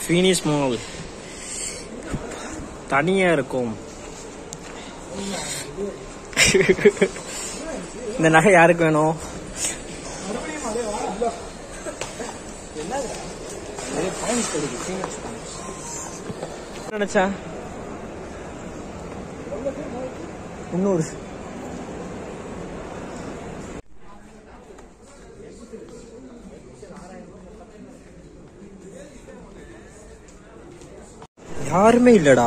ஃபீனிஸ் mall தனியா இருக்கும். இந்த நகை யாருக்கு வேணும்? நினைச்சா இன்னொரு யாருமே இல்லடா.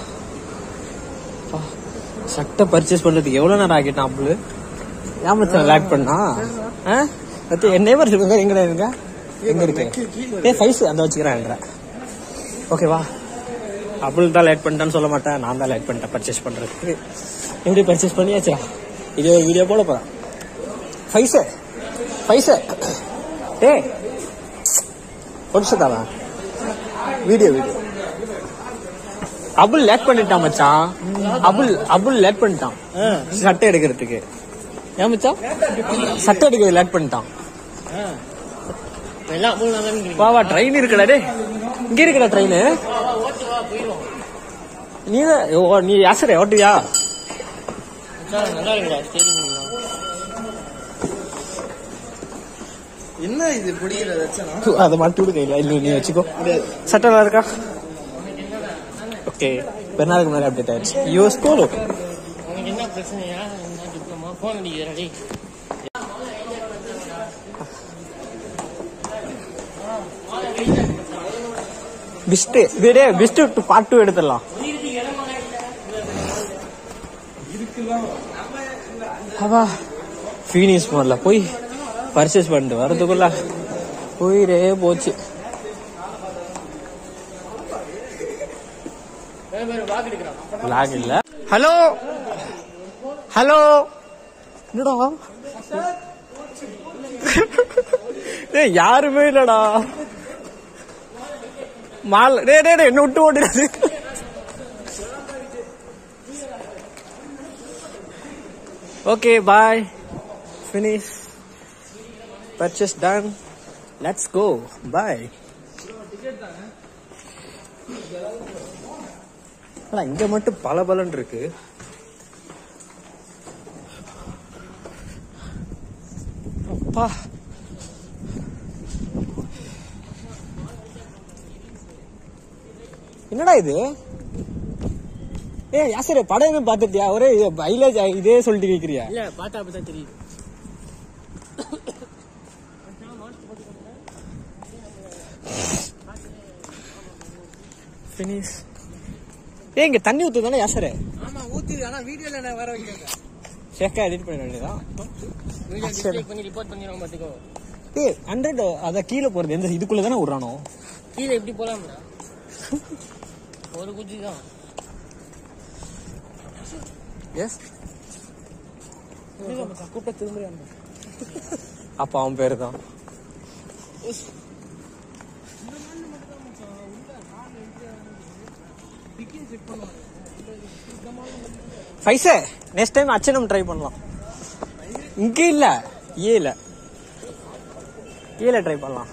சட்டை பர்ச்சேஸ் பண்றதுக்கு எவ்வளவு நேரம் ஆகிட்டான். அப்புளு ஏன் மச்சான் லேட் பண்ணா? என் நேபர் இருக்குங்க. எங்க இருங்க? எங்க இருக்கு? ஃபைஸ் அந்த வச்சுக்கிறேன். ஓகேவா? அப்புள் தான் லேட் பண்ணிட்டான்னு சொல்ல மாட்டேன். நான் தான் லேட் பண்ணிட்டேன் பர்ச்சேஸ் பண்றதுக்கு. எப்படி பர்ச்சேஸ் பண்ணியாச்சா? இது ஒரு வீடியோ போட போறேன். ஃபைஸ் டேய் பொடிச்சதாவா? வீடியோ அபுல் லேட் பண்ணிட்டான் மச்சான். அபுல் லேட் பண்ணிட்டான் சட்டை எடுக்கிறதுக்கு. ஏன் மச்சான் சட்டை எடுக்கிறது லேட் பண்ணிட்டான்? வா ட்ரெயின் இருக்குடா. டே இங்க இருக்குடா ட்ரெயின். நீ யாசரே ஓட்டுவியா? என்ன இது பிடிக்கிறது? அதை மாட்டி விடு கையில. இல்ல நீ வச்சுக்கோ. சட்டை நல்லா இருக்கா? ஓகே. பெருநாளுக்கு முன்னாடி அப்டேட் ஆயிடுச்சு. யூஎஸ் கோலோ என்ன பிரச்சனையா? டிப்ளமா போன் அடிக்கிறடி. பிஸ்ட் வீடே பிஸ்ட் பார்ட் 2 எடுத்துடலாம். அவா ஃபீனிஸ் மால்ல போய் பர்ச்சேஸ் பண்ணிட்டு வரதுக்குள்ள போயிரே போச்சு. ஹலோ ஹலோ என்னடா யாருமே இல்லடா மால். டே என்ன விட்டு ஓடுறது? Okay bye. Finish purchase done. Let's go. Bye. இங்க மட்டும் பலபலன் இருக்கு. அப்பா என்னடா இது? யாசரே படமே பாத்துட்டியா? ஒரே மைலேஜ் இதே சொல்லிட்டு கேக்குறியா? இல்ல பார்த்தா அப்பதான் தெரியுது. ஃபினிஷ். இங்க தண்ணி ஊத்துதானே யாசரே? ஆமா ஊத்துது. ஆனா வீடியோல நான் வர வைக்கிறேன். சேக்கா எடிட் பண்ண வேண்டியதான். வீடியோ டிஸ்லைக் பண்ணி ரிப்போர்ட் பண்ணிரோம் பாத்துக்கோ. 100 அத கீழ போறது எந்த இதுக்குள்ள தானே உறானோ? கீழ எப்படி போலாம்டா? ஒரு குச்சி தான். எஸ் கூப்பிட்ட திரும்பி அப்ப அவன் பேரு தான். ஃபைஸே நெக்ஸ்ட் டைம் அச்சனம் ட்ரை பண்ணலாம். இங்க இல்ல ஏல ட்ரை பண்ணலாம்.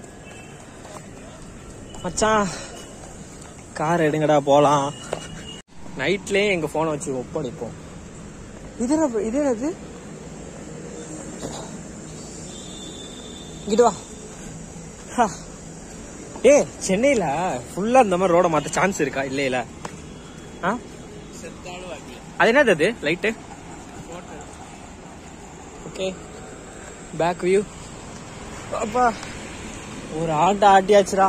மச்சான் கார் எடுங்கடா போலாம். நைட்லயே எங்க போனை வச்சு ஒப்படைப்போம். இது என்னது? இங்கிட்டு வா. சென்னையில ஃபுல்லா இந்த மாதிரி ரோட மாத்த சான்ஸ் இருக்கா? இல்ல அது என்னது? அது லைட்டு. Okay back view. அப்பா ஒரு ஆட்ட ஆட்டியாச்சுரா.